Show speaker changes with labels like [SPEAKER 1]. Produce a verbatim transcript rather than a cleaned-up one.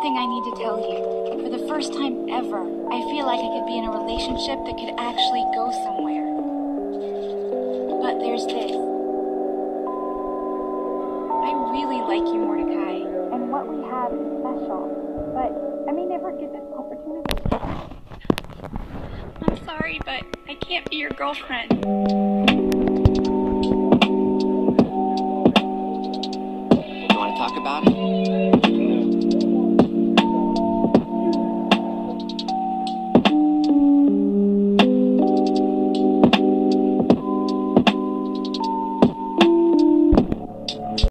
[SPEAKER 1] something I need to tell you. For the first time ever, I feel like I could be in a relationship that could actually go somewhere. But there's this. I really like you, Mordecai, and what we have is special. But I may never get this opportunity. I'm sorry, but I can't be your girlfriend.